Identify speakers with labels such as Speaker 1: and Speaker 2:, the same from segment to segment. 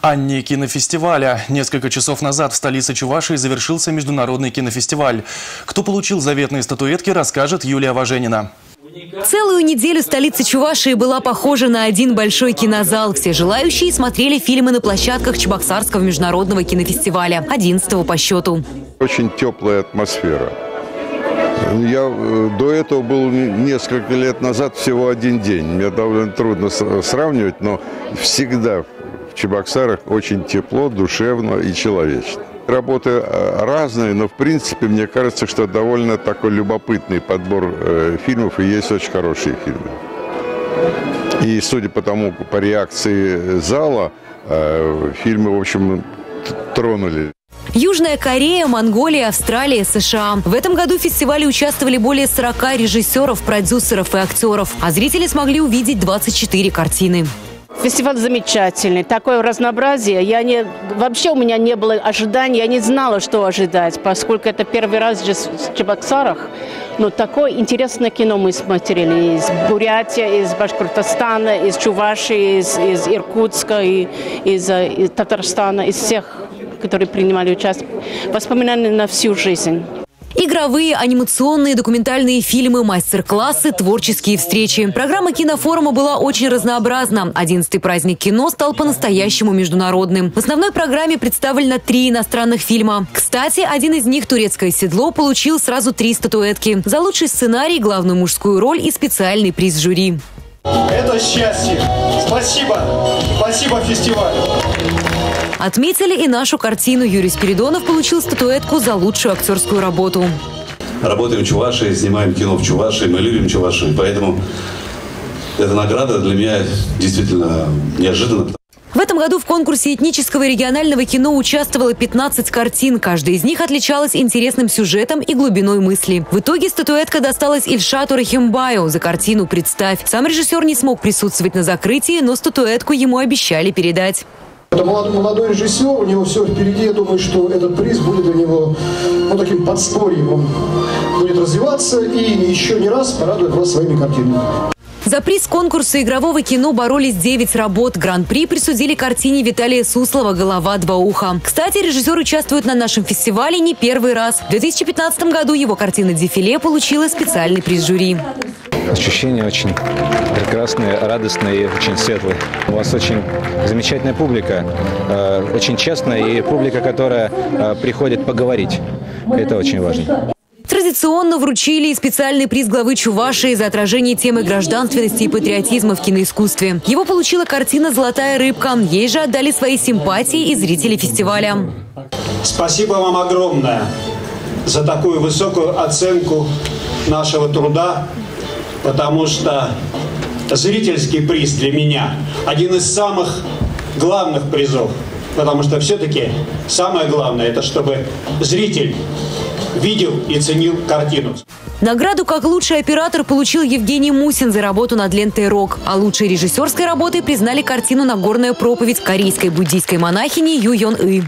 Speaker 1: Анне кинофестиваля. Несколько часов назад в столице Чувашии завершился международный кинофестиваль. Кто получил заветные статуэтки, расскажет Юлия Важенина.
Speaker 2: Целую неделю столица Чувашии была похожа на один большой кинозал. Все желающие смотрели фильмы на площадках Чебоксарского международного кинофестиваля, 11-го по счету.
Speaker 3: Очень теплая атмосфера. Я до этого был несколько лет назад всего один день. Мне довольно трудно сравнивать, но всегда в Чебоксарах очень тепло, душевно и человечно. Работы разные, но в принципе мне кажется, что довольно такой любопытный подбор фильмов, и есть очень хорошие фильмы. И судя по тому, по реакции зала, фильмы, в общем, тронули.
Speaker 2: Южная Корея, Монголия, Австралия, США. В этом году в фестивале участвовали более 40 режиссеров, продюсеров и актеров, а зрители смогли увидеть 24 картины.
Speaker 4: Фестиваль замечательный, такое разнообразие. Вообще у меня не было ожиданий, я не знала, что ожидать, поскольку это первый раз здесь в Чебоксарах. Но такое интересное кино мы смотрели из Бурятии, из Башкортостана, из Чувашии, из Иркутска, из Татарстана, из всех, которые принимали участие. Воспоминания на всю жизнь.
Speaker 2: Игровые, анимационные, документальные фильмы, мастер-классы, творческие встречи. Программа кинофорума была очень разнообразна. 11-й праздник кино стал по-настоящему международным. В основной программе представлено 3 иностранных фильма. Кстати, один из них, «Турецкое седло», получил сразу 3 статуэтки. За лучший сценарий, главную мужскую роль и специальный приз жюри.
Speaker 5: Это счастье. Спасибо. Спасибо фестивалю.
Speaker 2: Отметили и нашу картину. Юрий Спиридонов получил статуэтку за лучшую актерскую работу.
Speaker 6: Работаем в Чувашии, снимаем кино в Чувашии, мы любим Чувашию, поэтому эта награда для меня действительно неожиданна.
Speaker 2: В этом году в конкурсе этнического и регионального кино участвовало 15 картин. Каждая из них отличалась интересным сюжетом и глубиной мысли. В итоге статуэтка досталась Ильшату Рахимбаю за картину «Представь». Сам режиссер не смог присутствовать на закрытии, но статуэтку ему обещали передать.
Speaker 7: Это молодой режиссер, у него все впереди. Я думаю, что этот приз будет для него таким подспорьем. Он будет развиваться и еще не раз порадует вас своими картинами.
Speaker 2: За приз конкурса игрового кино боролись 9 работ. Гран-при присудили картине Виталия Суслова «Голова, два уха». Кстати, режиссер участвует на нашем фестивале не первый раз. В 2015 году его картина «Дефиле» получила специальный приз жюри.
Speaker 8: Ощущения очень прекрасные, радостные и очень светлые. У вас очень замечательная публика, очень честная и публика, которая приходит поговорить. Это очень важно.
Speaker 2: Традиционно вручили и специальный приз главы Чувашии за отражение темы гражданственности и патриотизма в киноискусстве. Его получила картина «Золотая рыбка». Ей же отдали свои симпатии и зрители фестиваля.
Speaker 5: Спасибо вам огромное за такую высокую оценку нашего труда, потому что зрительский приз для меня один из самых главных призов. Потому что все-таки самое главное – это чтобы зритель видел и ценил картину.
Speaker 2: Награду как лучший оператор получил Евгений Мусин за работу над лентой «Рок». А лучшей режиссерской работой признали картину «Нагорная проповедь» корейской буддийской монахини Ю Йон И.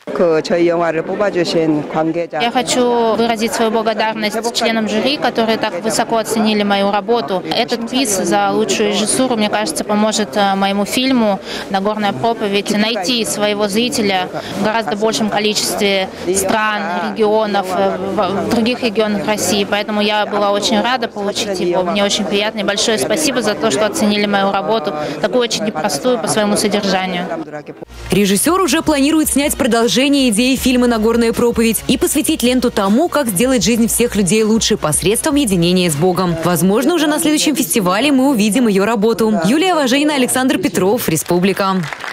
Speaker 9: Я хочу выразить свою благодарность членам жюри, которые так высоко оценили мою работу. Этот приз за лучшую режиссуру, мне кажется, поможет моему фильму «Нагорная проповедь» найти своего зрителя в гораздо большем количестве стран, регионов, в других регионах России. Поэтому я была очень рада получить его. Мне очень приятно. И большое спасибо за то, что оценили мою работу, такую очень непростую по своему содержанию.
Speaker 2: Режиссер уже планирует снять продолжение идеи фильма «Нагорная проповедь» и посвятить ленту тому, как сделать жизнь всех людей лучше посредством единения с Богом. Возможно, уже на следующем фестивале мы увидим ее работу. Юлия Важенина, Александр Петров, Республика.